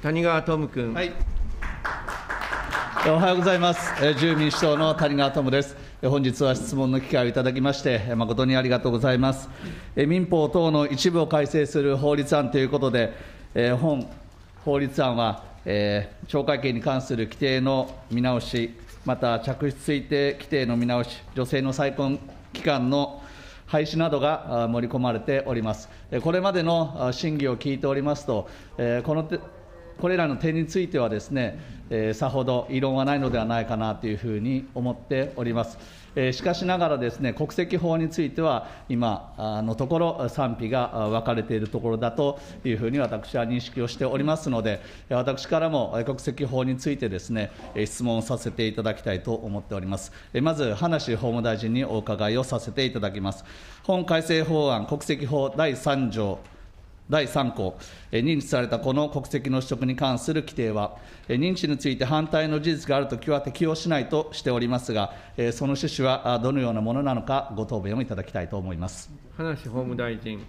谷川智君。 はい。おはようございます。自由民主党の谷川智です。本日は質問の機会をいただきまして、誠にありがとうございます。民法等の一部を改正する法律案ということで、本法律案は、懲戒刑に関する規定の見直し、また嫡出推定規定の見直し、女性の再婚期間の廃止などが盛り込まれております。これまでの審議を聞いておりますと、これらの点についてはですね、さほど異論はないのではないかなというふうに思っております。しかしながらですね、国籍法については、今のところ賛否が分かれているところだというふうに私は認識をしておりますので、私からも国籍法についてですね、質問させていただきたいと思っております。まず、葉梨法務大臣にお伺いをさせていただきます。本改正法案、国籍法第3条第3項、認知されたこの国籍の取得に関する規定は、認知について反対の事実があるときは適用しないとしておりますが、その趣旨はどのようなものなのか、ご答弁をいただきたいと思います。 葉梨法務大臣。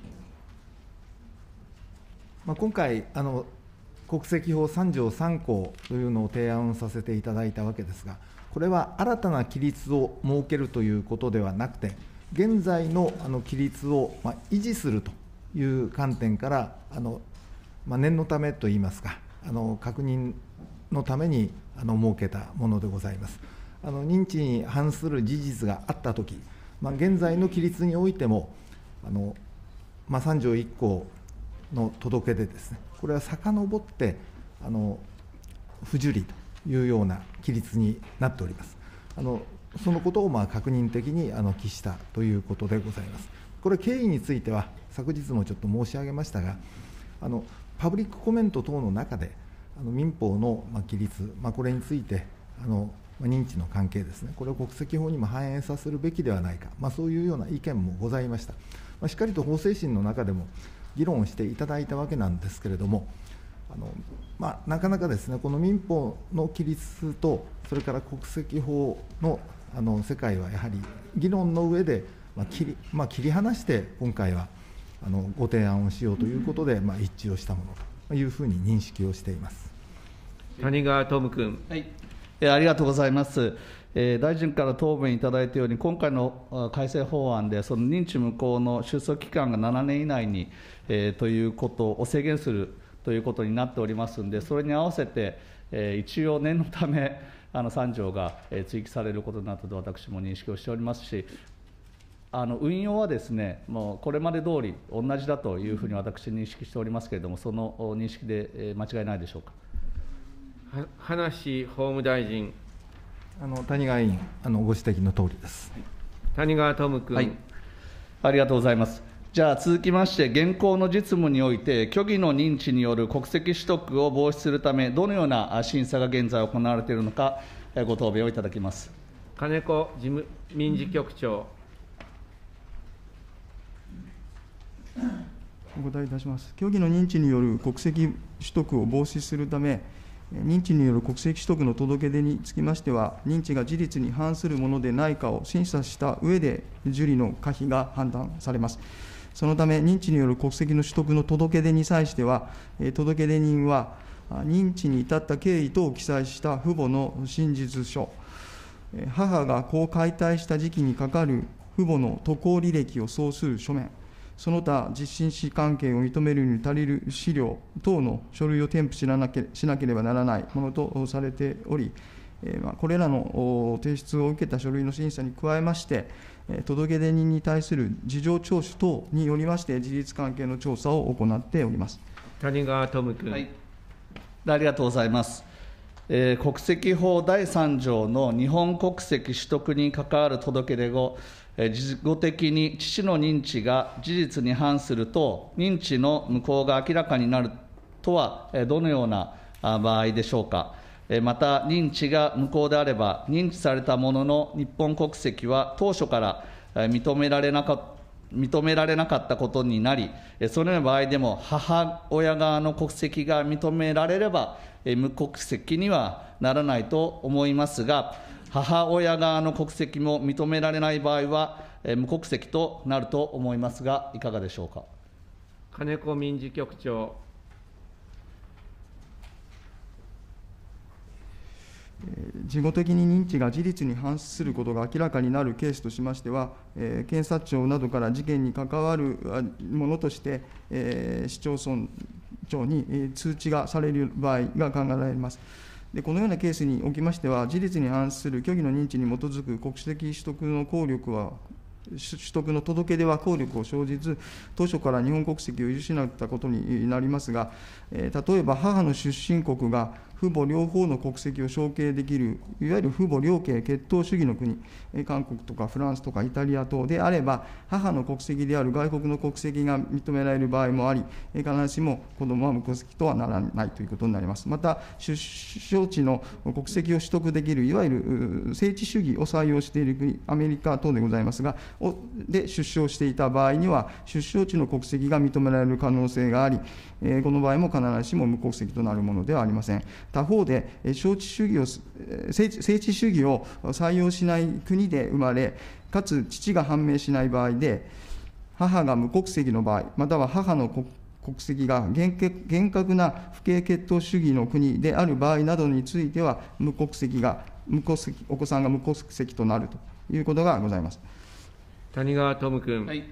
今回、国籍法3条3項というのを提案させていただいたわけですが、これは新たな規律を設けるということではなくて、現在の規律を維持するという観点から、念のためといいますか、確認のために設けたものでございます。認知に反する事実があったとき、現在の規律においても、3条1項の届け出ですね、これは遡って不受理というような規律になっております。そのことを確認的に記したということでございます。これ、経緯については、昨日もちょっと申し上げましたが、パブリックコメント等の中で、民法の規律、これについて、認知の関係ですね、これを国籍法にも反映させるべきではないか、そういうような意見もございました。しっかりと法制審の中でも議論をしていただいたわけなんですけれども、なかなかですね、この民法の規律と、それから国籍法の世界はやはり議論の上で切り離して、今回はご提案をしようということで、一致をしたものというふうに認識をしています。 谷川智君。 はい、ありがとうございます。大臣から答弁いただいたように、今回の改正法案で、その認知無効の収束期間が7年以内に、ということを制限するということになっておりますので、それに合わせて、一応、念のため、3条が追記されることになったと私も認識をしておりますし、運用はですね、もうこれまで通り同じだというふうに私、認識しておりますけれども、その認識で間違いないでしょうか。 葉梨法務大臣。 谷川委員、ご指摘のとおりです。 谷川智君。 はい、ありがとうございます。じゃあ、続きまして、現行の実務において、虚偽の認知による国籍取得を防止するため、どのような審査が現在行われているのか、ご答弁をいただきます。 金子事務民事局長。 お答えいたします。虚偽の認知による国籍取得を防止するため、認知による国籍取得の届け出につきましては、認知が事実に反するものでないかを審査した上で、受理の可否が判断されます。そのため、認知による国籍の取得の届け出に際しては、届け出人は、認知に至った経緯等を記載した父母の真実書、母が子を解体した時期にかかる父母の渡航履歴を総する書面、その他実親子関係を認めるに足りる資料等の書類を添付しなければならないものとされており、これらの提出を受けた書類の審査に加えまして、届け出人に対する事情聴取等によりまして、事実関係の調査を行っております。 谷川智君。 はい、ありがとうございます。国籍法第3条の日本国籍取得に関わる届け出後、事後的に父の認知が事実に反すると、認知の無効が明らかになるとは、どのような場合でしょうか。また、認知が無効であれば、認知されたものの日本国籍は当初から認められなかったことになり、そのような場合でも、母親側の国籍が認められれば、無国籍にはならないと思いますが、母親側の国籍も認められない場合は、無国籍となると思いますが、いかがでしょうか。 金子民事局長。 事後的に認知が事実に反することが明らかになるケースとしましては、検察庁などから事件に関わるものとして、市町村長に通知がされる場合が考えられます。でこのようなケースにおきましては、事実に反する虚偽の認知に基づく国籍取得の効力は、取得の届け出は効力を生じず、当初から日本国籍を失ったことになりますが、例えば母の出身国が父母両方の国籍を承継できる、いわゆる父母両系血統主義の国、韓国とかフランスとかイタリア等であれば、母の国籍である外国の国籍が認められる場合もあり、必ずしも子どもは無国籍とはならないということになります。また、出生地の国籍を取得できる、いわゆる聖地主義を採用している国、アメリカ等でございますが、で出生していた場合には、出生地の国籍が認められる可能性があり、この場合も必ずしも無国籍となるものではありません。他方で、聖地主義を採用しない国で生まれ、かつ父が判明しない場合で、母が無国籍の場合、または母の国籍が厳格な父系血統主義の国である場合などについては、お子さんが無国籍となるということがございます。 谷川智君。 はい、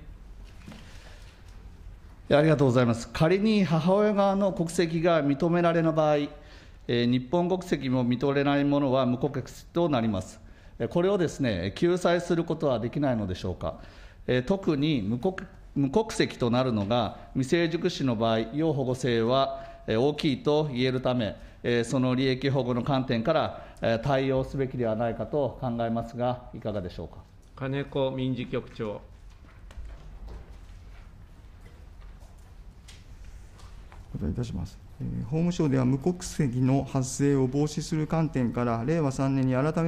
ありがとうございます。仮に母親側の国籍が認められない場合、日本国籍も認められないものは無国籍となります。これをですね、救済することはできないのでしょうか。特に無国籍となるのが未成熟子の場合、要保護性は大きいと言えるため、その利益保護の観点から対応すべきではないかと考えますが、いかがでしょうか。 金子民事局長。 お答えいたします。法務省では無国籍の発生を防止する観点から、令和3年に改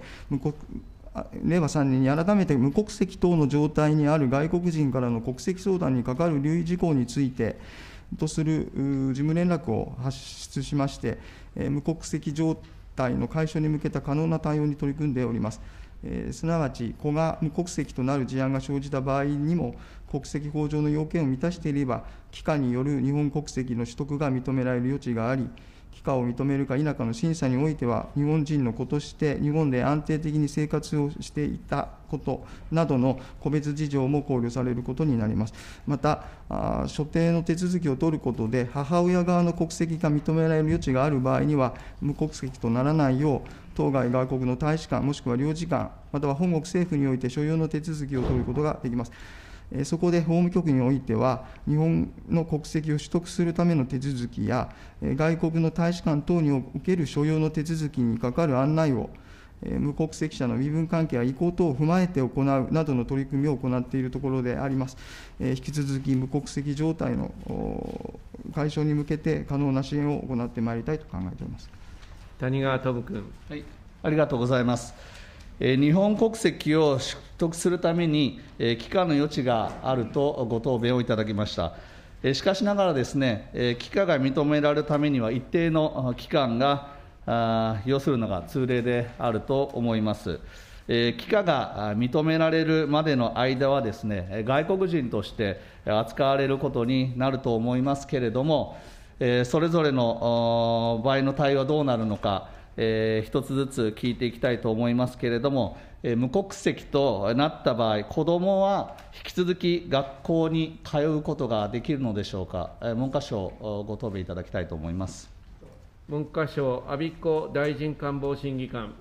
めて無国籍等の状態にある外国人からの国籍相談にかかる留意事項についてとする事務連絡を発出しまして、無国籍状態の解消に向けた可能な対応に取り組んでおります。すなわち、子が無国籍となる事案が生じた場合にも、国籍法上の要件を満たしていれば、帰化による日本国籍の取得が認められる余地があり、帰化を認めるか否かの審査においては、日本人の子として日本で安定的に生活をしていたことなどの個別事情も考慮されることになります。また、所定の手続きを取ることで、母親側の国籍が認められる余地がある場合には、無国籍とならないよう、当該外国の大使館、もしくは領事館、または本国政府において所要の手続きを取ることができます。そこで法務局においては、日本の国籍を取得するための手続きや、外国の大使館等における所要の手続きにかかる案内を、無国籍者の身分関係や意向等を踏まえて行うなどの取り組みを行っているところであります。引き続き無国籍状態の解消に向けて可能な支援を行ってまいりたいと考えております。 谷川智君。 はい、ありがとうございます。日本国籍を取得するために、帰化の余地があるとご答弁をいただきました。しかしながらですね、帰化が認められるためには一定の期間が要するのが通例であると思います。帰化が認められるまでの間はですね、外国人として扱われることになると思いますけれども、それぞれの場合の対応はどうなるのか、一つずつ聞いていきたいと思いますけれども、無国籍となった場合、子どもは引き続き学校に通うことができるのでしょうか。文科省、ご答弁いただきたいと思います。 文科省、我孫子大臣官房審議官。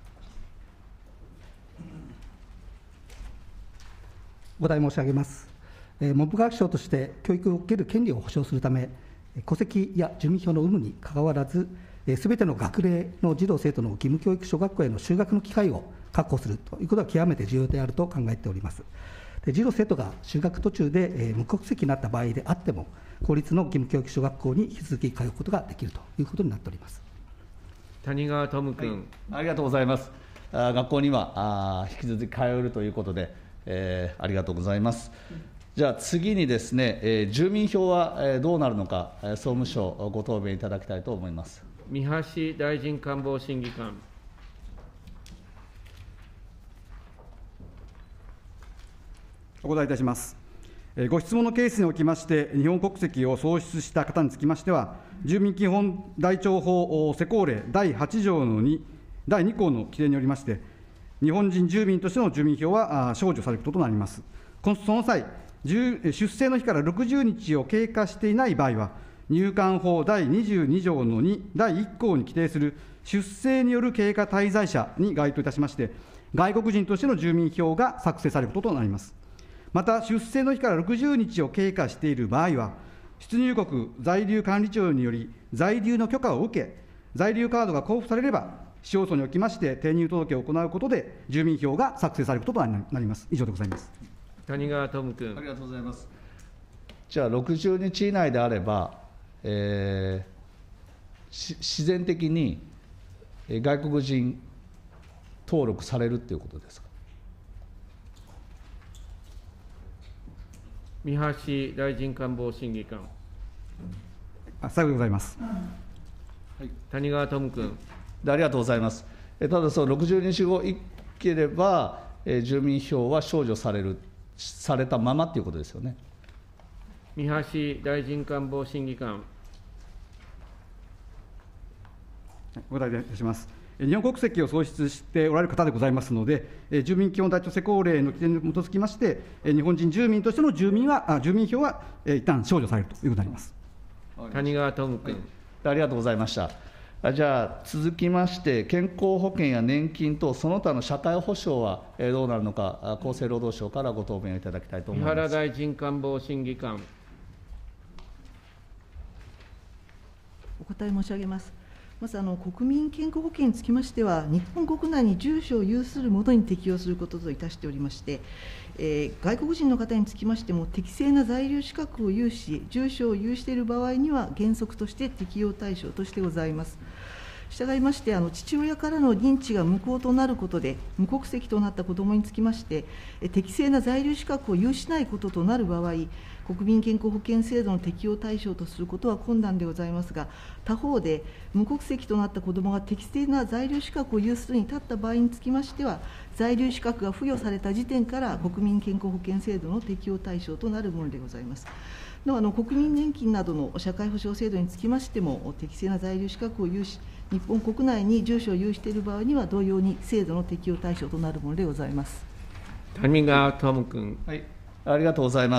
お答え申し上げます。文部科学省として教育を受ける権利を保障するため、戸籍や住民票の有無にかかわらず、すべての学齢の児童・生徒の義務教育小学校への就学の機会を確保するということは極めて重要であると考えております。児童・生徒が就学途中で無国籍になった場合であっても、公立の義務教育小学校に引き続き通うことができるということになっております。 谷川智君。 はい、ありがとうございます。学校には引き続き通えるということで、ありがとうございます。じゃあ次にですね、住民票はどうなるのか、総務省、ご答弁いただきたいと思います。 三橋大臣官房審議官。 お答えいたします。ご質問のケースにおきまして、日本国籍を喪失した方につきましては、住民基本台帳法施行令第8条の2 第2項の規定によりまして、日本人住民としての住民票は消除されることとなります。その際、出生の日から60日を経過していない場合は、入管法第22条の2第1項に規定する出生による経過滞在者に該当いたしまして、外国人としての住民票が作成されることとなります。また、出生の日から60日を経過している場合は、出入国在留管理庁により在留の許可を受け、在留カードが交付されれば、市町村におきまして転入届を行うことで、住民票が作成されることとなります。以上でございます。 谷川智君。 ありがとうございます。じゃあ、60日以内であれば、自然的に外国人登録されるということですか。 三橋大臣官房審議官。 最後でございます。 谷川智君。 ありがとうございます。ただ、その60日後いければ、住民票は消除されたままということですよね。 三橋大臣官房審議官。 お答えいたします。日本国籍を創出しておられる方でございますので、住民基本台帳施行令の規定に基づきまして、日本人住民としての住民票は一旦消除されるということになります。 谷川智君。 ありがとうございました。じゃあ、続きまして、健康保険や年金等、その他の社会保障はどうなるのか、厚生労働省からご答弁をいただきたいと思います。 三原大臣官房審議官。 お答え申し上げます。まず国民健康保険につきましては、日本国内に住所を有する者に適用することといたしておりまして、外国人の方につきましても、適正な在留資格を有し、住所を有している場合には、原則として適用対象としてございます。したがいまして、父親からの認知が無効となることで、無国籍となった子どもにつきまして、適正な在留資格を有しないこととなる場合、国民健康保険制度の適用対象とすることは困難でございますが、他方で、無国籍となった子どもが適正な在留資格を有するに至った場合につきましては、在留資格が付与された時点から国民健康保険制度の適用対象となるものでございます。国民年金などの社会保障制度につきましても、適正な在留資格を有し、日本国内に住所を有している場合には、同様に制度の適用対象となるものでございます。 谷川智君。 はい、ありがとうございます。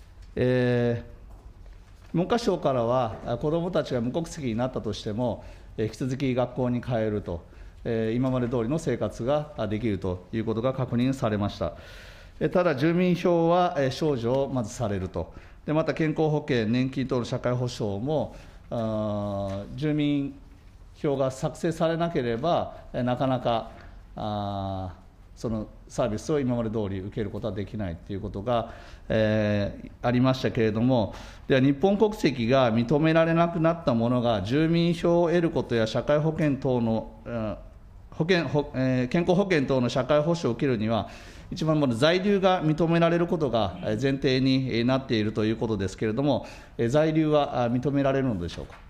文科省からは、子どもたちが無国籍になったとしても、引き続き学校に通えると、今まで通りの生活ができるということが確認されました。ただ、住民票は消除をまずされると、また健康保険、年金等の社会保障も、住民票が作成されなければ、なかなかそのサービスを今まで通り受けることはできないということが、ありましたけれども、では日本国籍が認められなくなった者が住民票を得ることや社会保険等の、健康保険等の社会保障を受けるには、一番在留が認められることが前提になっているということですけれども、在留は認められるのでしょうか。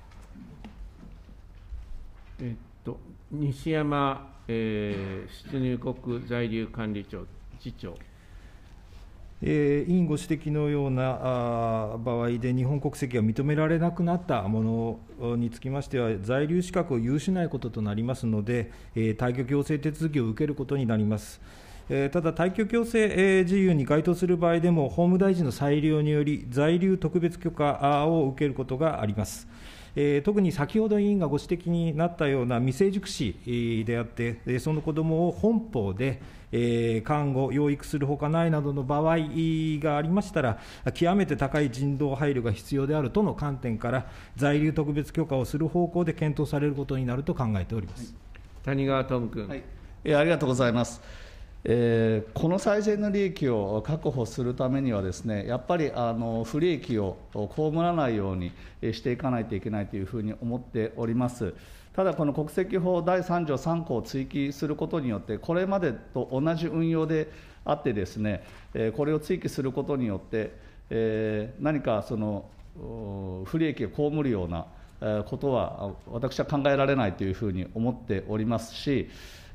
西山、出入国在留管理庁次長。 委員ご指摘のような場合で、日本国籍が認められなくなったものにつきましては、在留資格を有しないこととなりますので、退去強制手続きを受けることになります。ただ、退去強制事由に該当する場合でも、法務大臣の裁量により、在留特別許可を受けることがあります。特に先ほど委員がご指摘になったような未成熟子であって、その子どもを本法で看護、養育するほかないなどの場合がありましたら、極めて高い人道配慮が必要であるとの観点から、在留特別許可をする方向で検討されることになると考えております。 谷川智君。 はい、ありがとうございます。この最善の利益を確保するためにはですね、やっぱり不利益を被らないようにしていかないといけないというふうに思っております。ただ、この国籍法第3条3項を追記することによって、これまでと同じ運用であってですね、これを追記することによって、何かその不利益を被るようなことは、私は考えられないというふうに思っておりますし、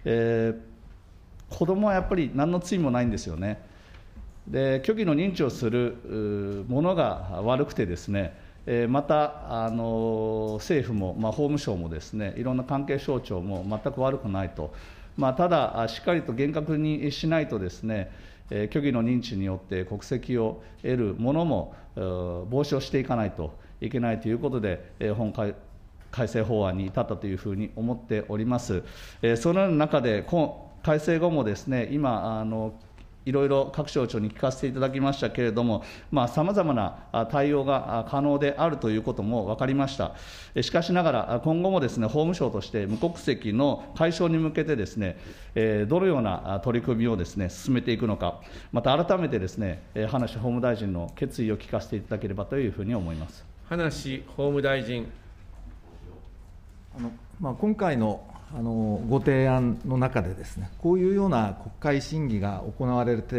子どもはやっぱり何の罪もないんですよね。で、虚偽の認知をするものが悪くてですね、 また政府も、法務省もですね、いろんな関係省庁も全く悪くないと、ただ、しっかりと厳格にしないとですね、虚偽の認知によって国籍を得るものも防止をしていかないといけないということで、本改正法案に至ったというふうに思っております。その中で、改正後もですね、今、いろいろ各省庁に聞かせていただきましたけれども、さまざまな対応が可能であるということも分かりました。しかしながら、今後もですね、法務省として無国籍の解消に向けてですね、どのような取り組みをですね、進めていくのか、また改めてですね、葉梨法務大臣の決意を聞かせていただければというふうに思います。 葉梨法務大臣。 今回のご提案の中でですね、こういうような国会審議が行われて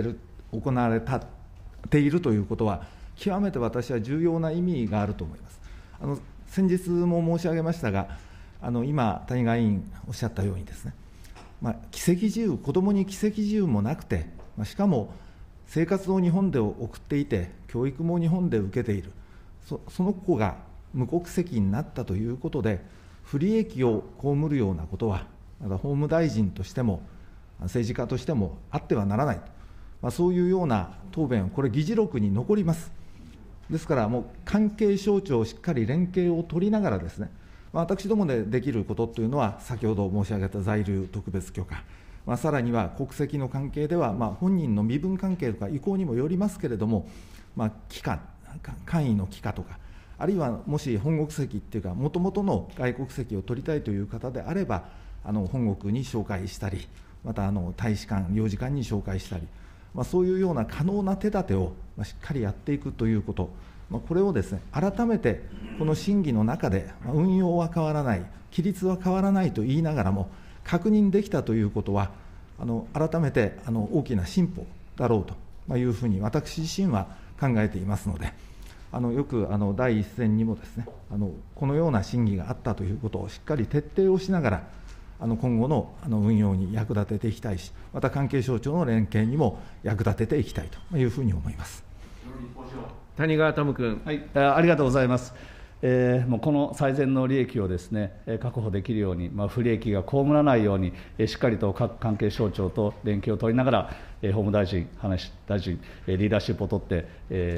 いるということは、極めて私は重要な意味があると思います。先日も申し上げましたが、今、谷川委員おっしゃったようにですね、議席自由、子どもに議席自由もなくて、しかも生活を日本で送っていて、教育も日本で受けている、その子が無国籍になったということで、不利益を被るようなことは、まだ法務大臣としても、政治家としてもあってはならないと、そういうような答弁、これ、議事録に残ります。ですから、もう関係省庁、しっかり連携を取りながらですね、私どもでできることというのは、先ほど申し上げた在留特別許可、さらには国籍の関係では、本人の身分関係とか意向にもよりますけれども、期間、官位の期間とか、あるいはもし本国籍っていうか、もともとの外国籍を取りたいという方であれば、本国に紹介したり、また大使館、領事館に紹介したり、そういうような可能な手立てをしっかりやっていくということ、これをですね、改めてこの審議の中で、運用は変わらない、規律は変わらないと言いながらも、確認できたということは、改めて大きな進歩だろうというふうに、私自身は考えていますので。よく第一線にもですね、このような審議があったということをしっかり徹底をしながら、今後の運用に役立てていきたいし、また関係省庁の連携にも役立てていきたいというふうに思います。 谷川智君。 ありがとうございます。もうこの最善の利益をですね、確保できるように、不利益が被らないように、しっかりと各関係省庁と連携を取りながら、法務大臣、葉梨大臣、リーダーシップを取って、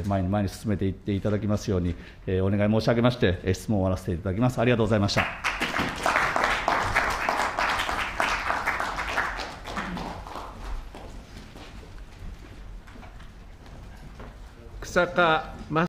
前に進めていっていただきますように、お願い申し上げまして、質問を終わらせていただきます。ありがとうございました。 草加